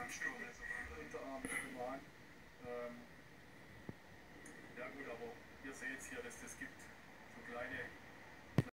Unterarm bewahren. Ja gut, aber ihr seht hier, dass das gibt so kleine